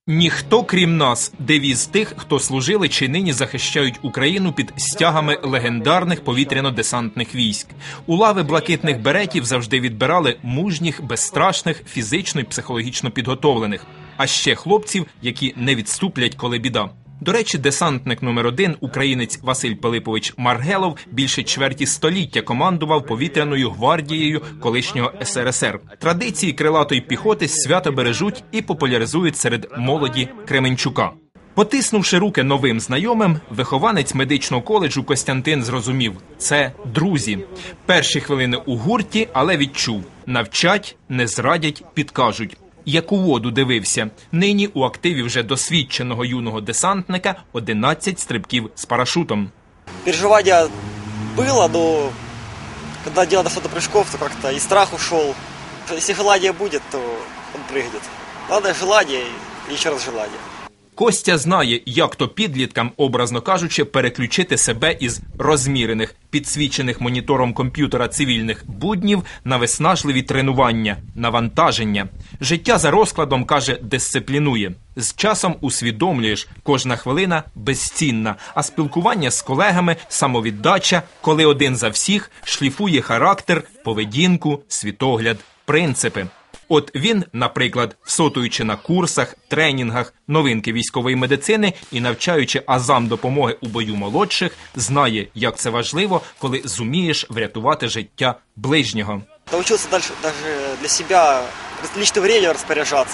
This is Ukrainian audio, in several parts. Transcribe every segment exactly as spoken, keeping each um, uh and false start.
Ніхто, крім нас, девіз тих, хто служили чи нині захищають Україну під стягами легендарних повітряно-десантних військ. У лави блакитних беретів завжди відбирали мужніх, безстрашних, фізично і психологічно підготовлених. А ще хлопців, які не відступлять, коли біда. До речі, десантник номер один, українець Василь Пилипович Маргелов, більше чверті століття командував повітряною гвардією колишнього ес ер ес ер. Традиції крилатої піхоти свято бережуть і популяризують серед молоді Кременчука. Потиснувши руки новим знайомим, вихованець медичного коледжу Костянтин зрозумів – це друзі. Перші хвилини у гурті, але відчув – навчать, не зрадять, підкажуть. Як у воду дивився. Нині у активі вже досвідченого юного десантника одинадцять стрибків з парашутом. Переживання було, но коли діло дошло до прыжков, то как-то і страх ушел. Якщо желання буде, то він пригне. Головне желання і ще раз желання. Костя знає, як то підліткам, образно кажучи, переключити себе із розмірених, підсвічених монітором комп'ютера цивільних буднів на виснажливі тренування, навантаження. Життя за розкладом, каже, дисциплінує. З часом усвідомлюєш, кожна хвилина безцінна, а спілкування з колегами, самовіддача, коли один за всіх, шліфує характер, поведінку, світогляд, принципи. От він, наприклад, всотуючи на курсах, тренінгах, новинки військової медицини і навчаючи азам допомоги у бою молодших, знає, як це важливо, коли зумієш врятувати життя ближнього. Научился дальше даже для себя личным временем распоряжаться.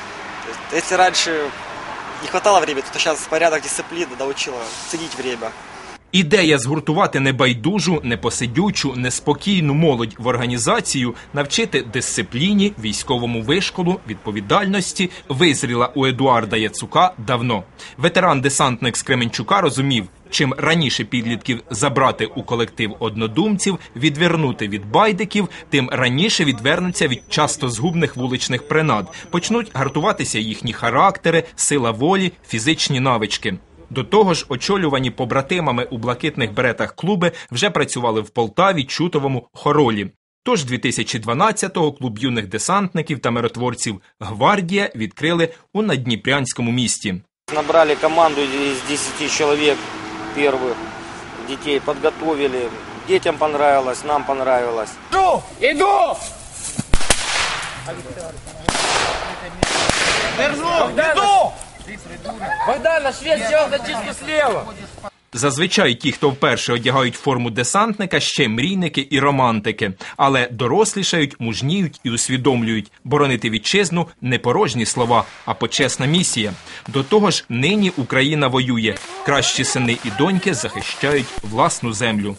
Если раньше не хватало времени, то сейчас порядок, дисциплина научила ценить время. Ідея згуртувати небайдужу, непосидючу, неспокійну молодь в організацію, навчити дисципліні, військовому вишколу, відповідальності визріла у Едуарда Яцука давно. Ветеран-десантник з Кременчука розумів, чим раніше підлітків забрати у колектив однодумців, відвернути від байдиків, тим раніше відвернуться від часто згубних вуличних принад, почнуть гартуватися їхні характери, сила волі, фізичні навички. До того ж, очолювані побратимами у блакитних беретах клуби вже працювали в Полтаві, Чутовому, Хоролі. Тож дві тисячі дванадцятого клуб юних десантників та миротворців «Гвардія» відкрили у наддніпрянському місті. Набрали команду із десяти чоловік перших, дітей підготовили. Дітям понравилось, нам понравилось. Іду! Іду! Держу! Іду! Богдан, наш швед сделал зачистку слева. Зазвичай ті, хто вперше одягають форму десантника, ще мрійники і романтики. Але дорослішають, мужніють і усвідомлюють. Боронити вітчизну – не порожні слова, а почесна місія. До того ж, нині Україна воює. Кращі сини і доньки захищають власну землю.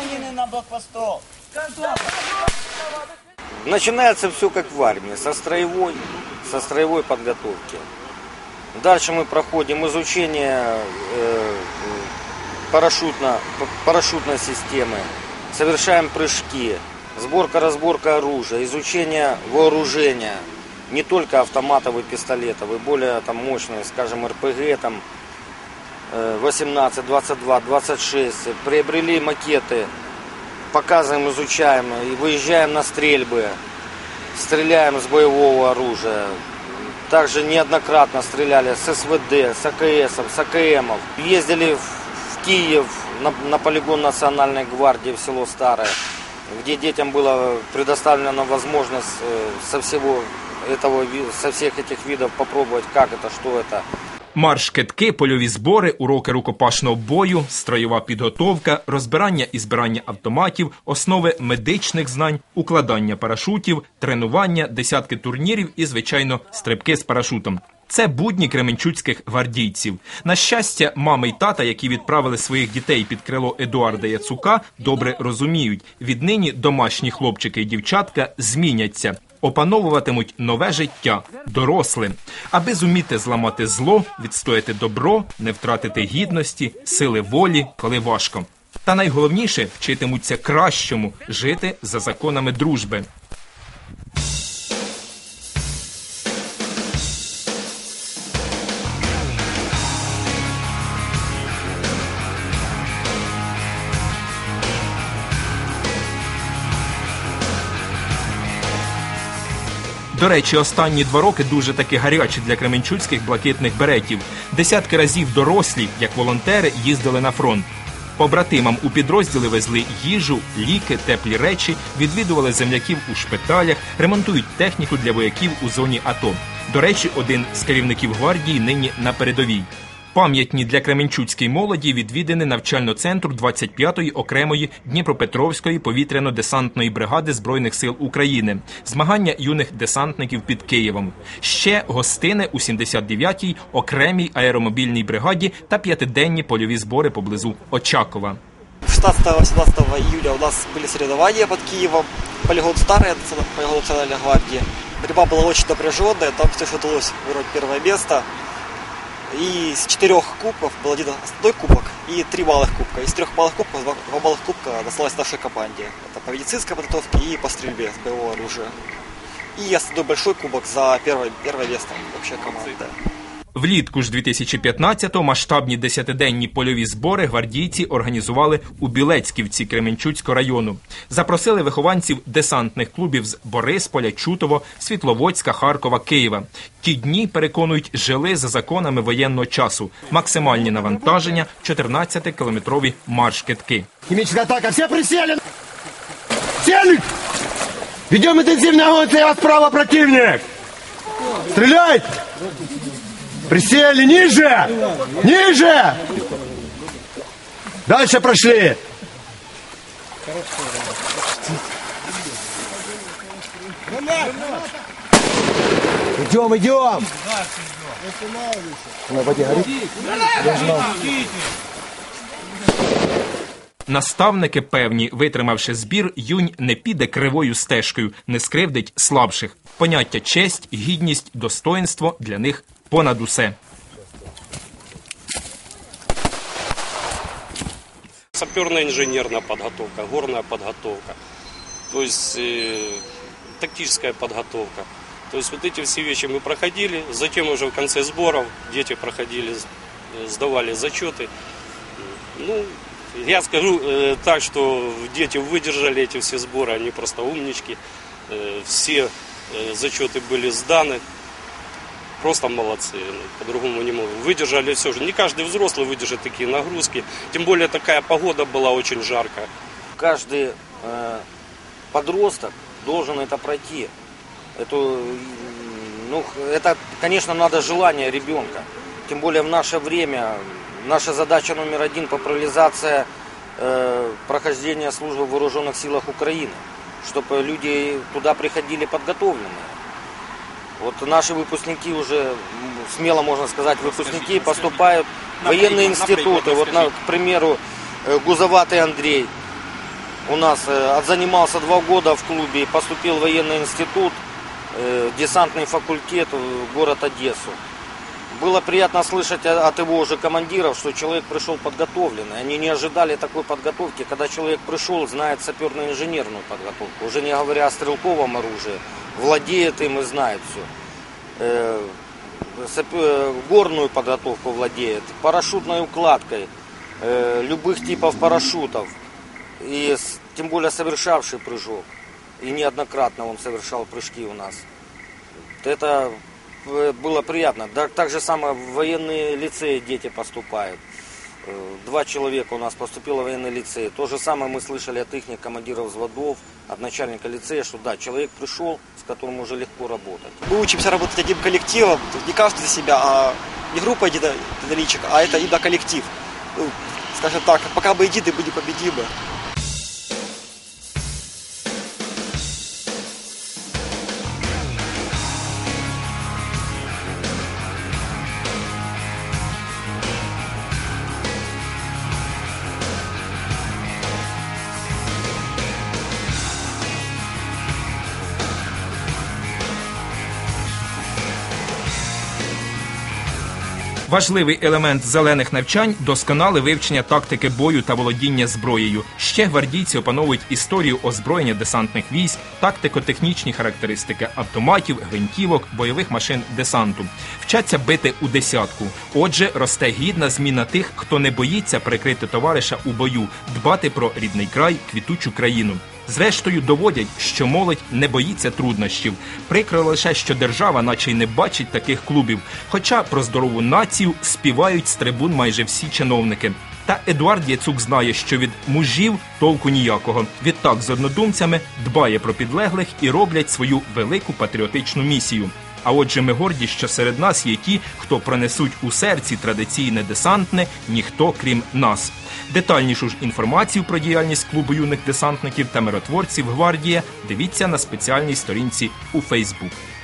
Начинается все как в армии, со строевой, со строевой подготовки. Дальше мы проходим изучение э, парашютно, парашютной системы, совершаем прыжки, сборка-разборка оружия, изучение вооружения, не только автоматов и пистолетов, и более там, мощные, скажем, эр пэ гэ, там, восемнадцать, двадцать два, двадцать шесть, приобрели макеты, показываем, изучаем и выезжаем на стрельбы, стреляем с боевого оружия. Также неоднократно стреляли с эс вэ дэ, с а ка эсов, с а ка эмов. Ездили в Киев на, на полигон Национальной гвардии в село Старое, где детям была предоставлена возможность со всего этого, со всех этих видов попробовать, как это, что это. Марш-кидки, польові збори, уроки рукопашного бою, строєва підготовка, розбирання і збирання автоматів, основи медичних знань, укладання парашутів, тренування, десятки турнірів і, звичайно, стрибки з парашутом. Це будні кременчуцьких гвардійців. На щастя, мами й тата, які відправили своїх дітей під крило Едуарда Яцука, добре розуміють, віднині домашні хлопчики і дівчатка зміняться. Опановуватимуть нове життя, доросле, аби зуміти зламати зло, відстояти добро, не втратити гідності, сили волі, коли важко. Та найголовніше – вчитимуться кращому – жити за законами дружби. До речі, останні два роки дуже таки гарячі для кременчуцьких блакитних беретів. Десятки разів дорослі, як волонтери, їздили на фронт. Побратимам у підрозділи везли їжу, ліки, теплі речі, відвідували земляків у шпиталях, ремонтують техніку для вояків у зоні АТО. До речі, один з керівників гвардії нині на передовій. Пам'ятні для кременчуцької молоді відвідини навчально-центру двадцять п'ятої окремої Дніпропетровської повітряно-десантної бригади Збройних сил України, змагання юних десантників під Києвом. Ще гостини у сімдесят дев'ятій окремій аеромобільній бригаді та п'ятиденні польові збори поблизу Очакова. шестнадцатого-восемнадцатого июля у нас были соревнования под Киевом, полигон старый, полигон Национальной гвардии. Борьба была очень напряженная, там все удалось вырвать первое место. И из четырех кубков был один основной кубок и три малых кубка. Из трех малых кубков два, два малых кубка досталось нашей команде. Это по медицинской подготовке и по стрельбе с боевого оружия. И основной большой кубок за первое, первое место общей команды. Влітку ж дві тисячі п'ятнадцятого масштабні десятиденні польові збори гвардійці організували у Білецьківці Кременчуцького району. Запросили вихованців десантних клубів з Борисполя, Чутово, Світловодська, Харкова, Києва. Ті дні, переконують, жили за законами воєнного часу. Максимальні навантаження – чотирнадцятикілометрові марш-кидки. Химическая атака, все присели! Сели! Ведем интенсивный огонь, слева, справа противник! Стреляйте! Присели, ниже! Ниже! Дальше прошли! Идем, идем! Наставники певні, витримавши збір, юнь не піде кривою стежкою, не скривдить слабших. Поняття честь, гідність, достоїнство для них понад усе. Саперная инженерная подготовка, горная подготовка, то есть э, тактическая подготовка. То есть вот эти все вещи мы проходили, затем уже в конце сборов дети проходили, сдавали зачеты. Ну, я скажу э, так, что дети выдержали эти все сборы, они просто умнички, э, все э, зачеты были сданы. Просто молодцы, по-другому не могу. Выдержали все же. Не каждый взрослый выдержит такие нагрузки. Тем более такая погода была очень жаркая. Каждый э, подросток должен это пройти. Это, ну, это, конечно, надо желание ребенка. Тем более в наше время наша задача номер один – популяризация э, прохождения службы в вооруженных силах Украины. Чтобы люди туда приходили подготовленные. Вот наши выпускники уже, смело можно сказать, выпускники поступают в военные институты. Вот, на, к примеру, Гузоватый Андрей у нас отзанимался два года в клубе, поступил в военный институт, десантный факультет, город Одессу. Было приятно слышать от его уже командиров, что человек пришел подготовленный. Они не ожидали такой подготовки, когда человек пришел, знает саперно-инженерную подготовку, уже не говоря о стрелковом оружии, владеет им и знает все. Горную подготовку владеет, парашютной укладкой, любых типов парашютов, и тем более совершавший прыжок. И неоднократно он совершал прыжки у нас. Это было приятно. Так же самое в военные лицеи дети поступают. Два человека у нас поступило в военный лицей. То же самое мы слышали от их командиров взводов, от начальника лицея, что да, человек пришел, с которым уже легко работать. Мы учимся работать одним коллективом, не каждый за себя, а не группа единоличек, а это именно коллектив. Ну, скажем так, пока мы едины, мы непобедимы. Важливий елемент зелених навчань – досконале вивчення тактики бою та володіння зброєю. Ще гвардійці опановують історію озброєння десантних військ, тактико-технічні характеристики автоматів, гвинтівок, бойових машин десанту. Вчаться бити у десятку. Отже, росте гідна зміна тих, хто не боїться прикрити товариша у бою, дбати про рідний край, квітучу країну. Зрештою, доводять, що молодь не боїться труднощів. Прикро лише, що держава наче й не бачить таких клубів, хоча про здорову націю співають з трибун майже всі чиновники. Та Едуард Яцук знає, що від мужів толку ніякого. Відтак з однодумцями дбає про підлеглих і роблять свою велику патріотичну місію. А отже, ми горді, що серед нас є ті, хто пронесуть у серці традиційне десантне, ніхто крім нас. Детальнішу ж інформацію про діяльність клубу юних десантників та миротворців «Гвардія» дивіться на спеціальній сторінці у Фейсбук.